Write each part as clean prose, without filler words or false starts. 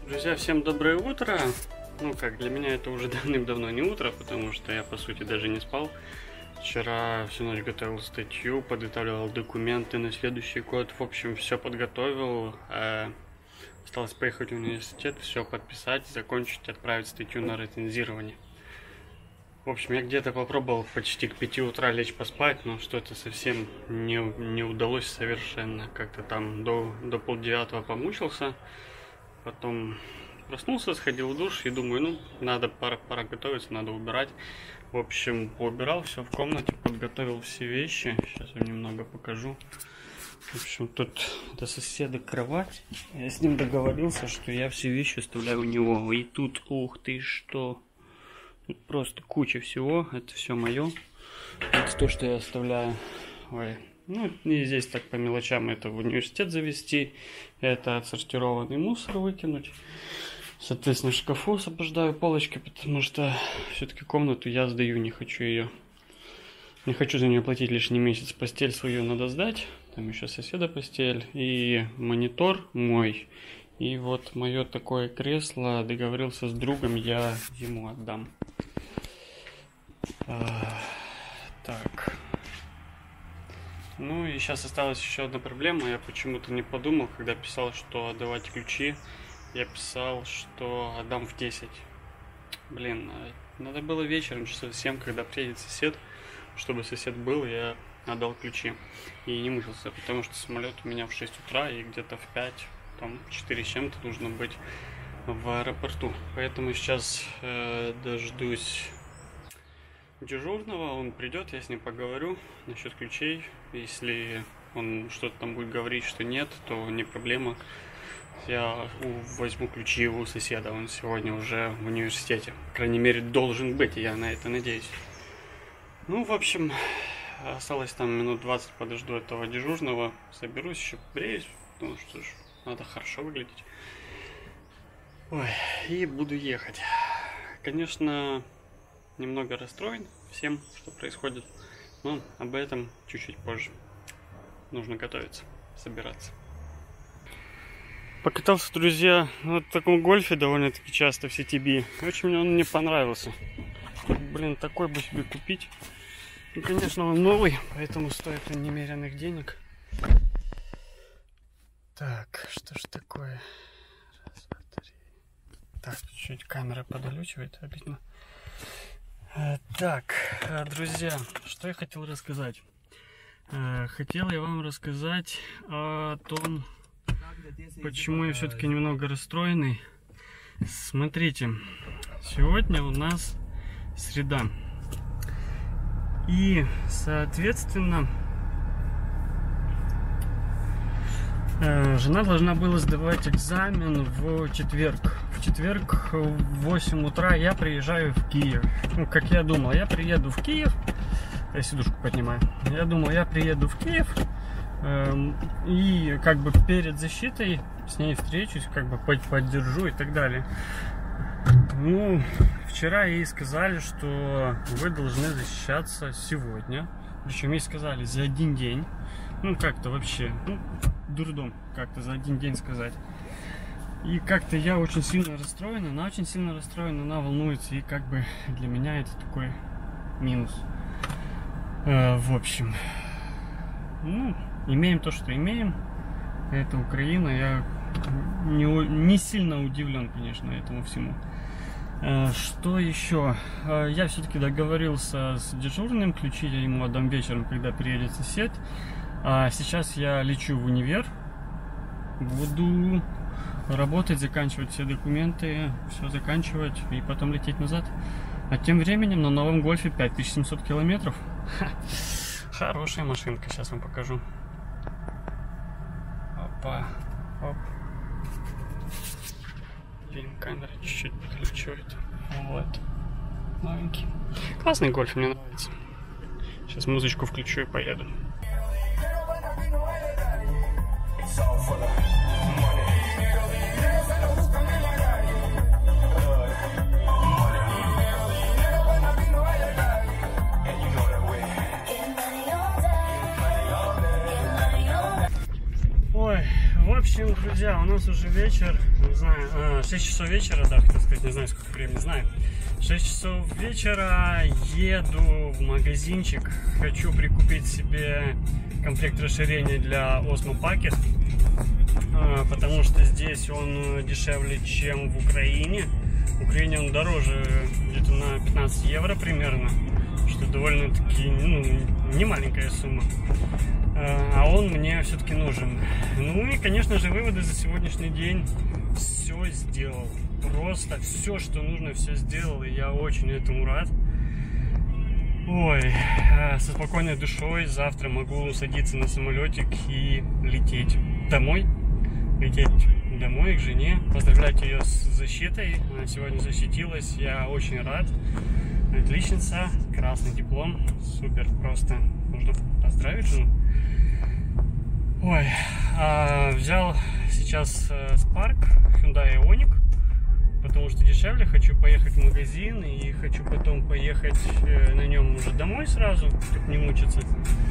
Друзья, всем доброе утро. Ну как, для меня это уже давным-давно не утро, потому что я по сути даже не спал. Вчера всю ночь готовил статью, подготавливал документы на следующий год. В общем, все подготовил. Осталось поехать в университет, все подписать, закончить, отправить статью на рецензирование. В общем, я где-то попробовал почти к 5 утра лечь поспать, но что-то совсем не удалось совершенно. Как-то там до 8:30 помучился. Потом проснулся, сходил в душ и думаю, ну, надо пора готовиться, надо убирать. В общем, поубирал все в комнате, подготовил все вещи. Сейчас я немного покажу. В общем, тут до соседа кровать. Я с ним договорился, что я все вещи оставляю у него. И тут, ух ты, что... Тут просто куча всего. Это все мое. Это то, что я оставляю. Ой. Ну, и здесь так по мелочам это в университет завести. Это отсортированный мусор выкинуть. Соответственно, в шкафу освобождаю полочки, потому что все-таки комнату я сдаю, не хочу ее. Не хочу за нее платить лишний месяц. Постель свою надо сдать. Там еще соседа постель. И монитор мой. И вот мое такое кресло, договорился с другом, я ему отдам. Так. Ну и сейчас осталась еще одна проблема. Я почему-то не подумал, когда писал, что отдавать ключи. Я писал, что отдам в 10. Блин, надо было вечером, часов 7, когда приедет сосед, чтобы сосед был, я отдал ключи. И не мучился, потому что самолет у меня в 6 утра, и где-то в 5, там 4 с чем-то нужно быть в аэропорту. Поэтому сейчас дождусь дежурного, он придет, я с ним поговорю насчет ключей. Если он что-то там будет говорить, что нет, то не проблема. Я возьму ключи у соседа, он сегодня уже в университете. По крайней мере, должен быть, я на это надеюсь. Ну, в общем, осталось там минут 20, подожду этого дежурного. Соберусь, еще побреюсь, ну что ж, надо хорошо выглядеть. Ой, и буду ехать. Конечно, немного расстроен всем, что происходит, но об этом чуть-чуть позже. Нужно готовиться, собираться. Покатался, друзья, на таком гольфе довольно-таки часто в CTB. Очень он мне понравился. Блин, такой бы себе купить. Ну, конечно, он новый, поэтому стоит он немеренных денег. Так, что ж такое? Раз, два, три. Так, чуть камера подолючивает, обидно. Так, друзья, что я хотел рассказать. Хотел я вам рассказать о том, почему я все-таки немного расстроенный. Смотрите, сегодня у нас среда. И, соответственно, жена должна была сдавать экзамен в четверг. В четверг в 8 утра я приезжаю в Киев. Ну, как я думал, я приеду в Киев. Я сидушку поднимаю. Я думал, я приеду в Киев. И как бы перед защитой с ней встречусь, как бы поддержу и так далее. Ну, вчера ей сказали, что вы должны защищаться сегодня. Причем ей сказали за один день. Ну, как-то вообще, ну, дурдом как-то за один день сказать. И как-то я очень сильно расстроен, она очень сильно расстроена, она волнуется. И как бы для меня это такой минус. В общем, ну, имеем то, что имеем. Это Украина. Я не сильно удивлен, конечно, этому всему. Что еще? Я все-таки договорился с дежурным. Ключи я ему отдам вечером, когда приедет сосед. А сейчас я лечу в универ. Буду работать, заканчивать все документы, все заканчивать и потом лететь назад. А тем временем на новом гольфе 5700 километров. Хорошая машинка, сейчас вам покажу. Опа, оп. Блин, камера чуть-чуть подключивает. Вот. Новенький. Классный гольф, мне нравится. Сейчас музычку включу и поеду. Ой, в общем, общем, друзья, у нас уже вечер, не знаю, 6 часов вечера, да, хотел сказать, не знаю, сколько времени, знаю. 6 часов вечера, еду в магазинчик, хочу прикупить себе комплект расширения для Osmo Pocket, потому что здесь он дешевле, чем в Украине. В Украине он дороже, где-то на 15 евро примерно, что довольно-таки, ну, не маленькая сумма. А он мне все-таки нужен. Ну и, конечно же, выводы за сегодняшний день. Все сделал. Просто все, что нужно, все сделал. И я очень этому рад. Ой, со спокойной душой завтра могу садиться на самолетик и лететь домой. Лететь домой к жене. Поздравлять ее с защитой. Она сегодня защитилась. Я очень рад. Отличница. Красный диплом. Супер. Просто нужно поздравить жену. Ой, взял сейчас Spark, Hyundai Ioniq, потому что дешевле, хочу поехать в магазин и хочу потом поехать на нем уже домой сразу, чтобы не мучиться.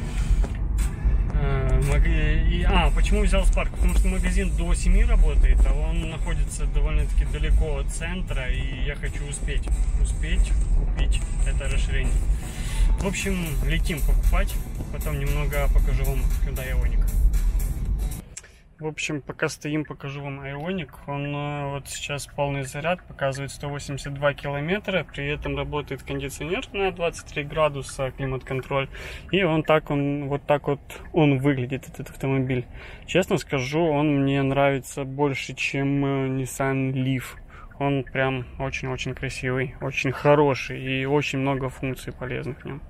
Почему взял Spark? Потому что магазин до 7 работает, а он находится довольно-таки далеко от центра, и я хочу успеть купить это расширение. В общем, летим покупать, потом немного покажу вам Hyundai Ioniq. В общем, пока стоим, покажу вам Ioniq. Он вот сейчас полный заряд, показывает 182 километра. При этом работает кондиционер на 23 градуса, климат-контроль. И вот так вот он выглядит, этот автомобиль. Честно скажу, он мне нравится больше, чем Nissan Leaf. Он прям очень-очень красивый, очень хороший и очень много функций полезных в нем.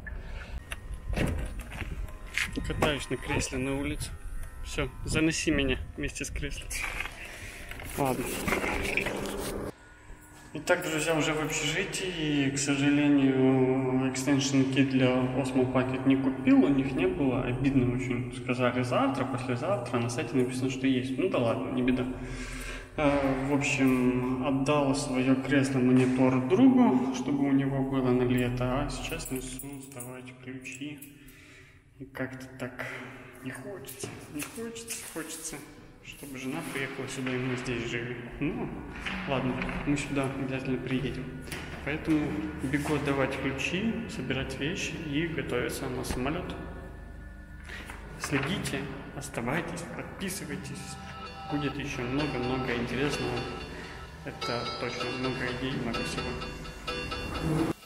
Катаюсь на кресле на улице. Все, заноси меня вместе с креслом. Ладно. Итак, друзья, уже в общежитии. К сожалению, экстеншн-ки для Osmo Pocket не купил, у них не было. Обидно очень. Сказали завтра, послезавтра. На сайте написано, что есть. Ну да ладно, не беда. В общем, отдал свое кресло-монитор другу, чтобы у него было на лето. А сейчас несу сдавать ключи. И как-то так... Не хочется, чтобы жена приехала сюда, и мы здесь жили. Ну, ладно, мы сюда обязательно приедем. Поэтому бегу отдавать ключи, собирать вещи и готовиться на самолет. Следите, оставайтесь, подписывайтесь. Будет еще много-много интересного. Это точно много идей, много всего.